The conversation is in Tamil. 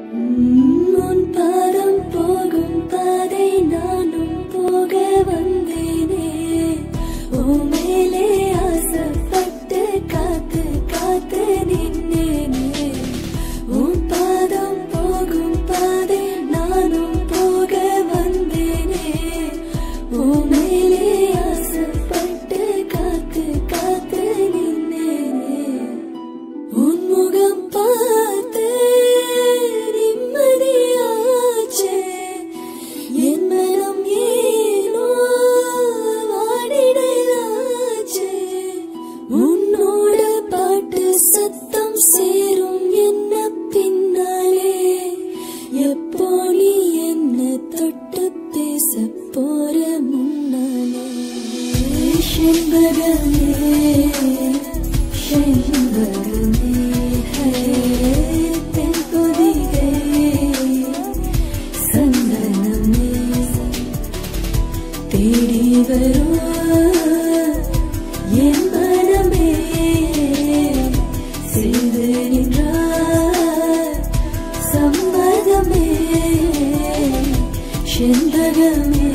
உன் பாதம் போகும் பாதை நானும் போக வந்தேனே. உன் மேலே ஆசைப்பட்டு காத்து காத்து நின்னேனே. உன் பாதம் போகும் பாதை நானும் போக வந்தேனே. உன் மேலே ஆசைப்பட்டு காத்து காத்து நின்னேனே. உன் முகம் பார்த்து நிம்மதியாச்சே. என் மனம் ஏனோ வாடிடலாச்சே. உன்னோட பாட்டு சத்தம் சேரும் என்ன பின்னாலே. எப்போ நீ என்ன தொட்டு பேச போற முன்னாலே. செண்பகமே செண்பகமே தென் பொதிகை சந்தனமே தேடி வரும் என் மனமே. செய்து நின்றார் சம்மதமே. செண்பகமே